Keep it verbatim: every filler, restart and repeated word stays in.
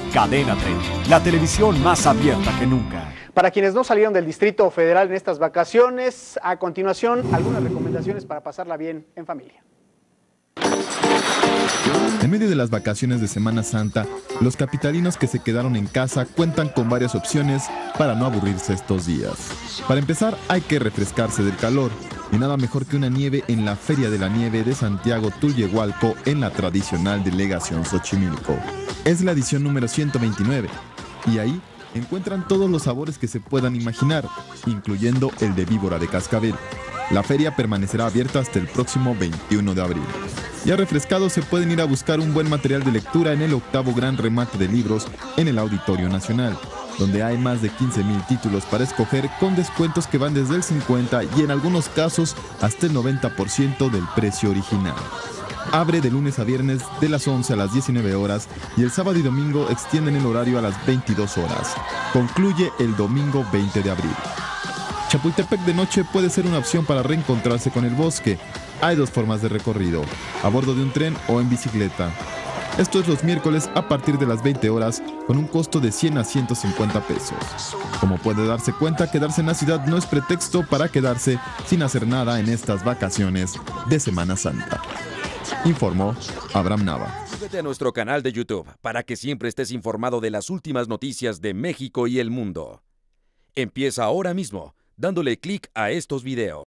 Cadena treinta, la televisión más abierta que nunca. Para quienes no salieron del Distrito Federal en estas vacaciones, a continuación, algunas recomendaciones para pasarla bien en familia. En medio de las vacaciones de Semana Santa, los capitalinos que se quedaron en casa cuentan con varias opciones para no aburrirse estos días. Para empezar, hay que refrescarse del calor, y nada mejor que una nieve en la Feria de la Nieve de Santiago Tulyehualco en la tradicional delegación Xochimilco. Es la edición número ciento veintinueve, y ahí encuentran todos los sabores que se puedan imaginar, incluyendo el de víbora de cascabel. La feria permanecerá abierta hasta el próximo veintiuno de abril. Ya refrescados se pueden ir a buscar un buen material de lectura en el octavo gran remate de libros en el Auditorio Nacional, donde hay más de quince mil títulos para escoger con descuentos que van desde el cincuenta y en algunos casos hasta el noventa por ciento del precio original. Abre de lunes a viernes de las once a las diecinueve horas y el sábado y domingo extienden el horario a las veintidós horas. Concluye el domingo veinte de abril. Chapultepec de noche puede ser una opción para reencontrarse con el bosque. Hay dos formas de recorrido, a bordo de un tren o en bicicleta. Esto es los miércoles a partir de las veinte horas con un costo de cien a ciento cincuenta pesos. Como puede darse cuenta, quedarse en la ciudad no es pretexto para quedarse sin hacer nada en estas vacaciones de Semana Santa. Informó Abraham Nava. Suscríbete a nuestro canal de YouTube para que siempre estés informado de las últimas noticias de México y el mundo. Empieza ahora mismo dándole clic a estos videos.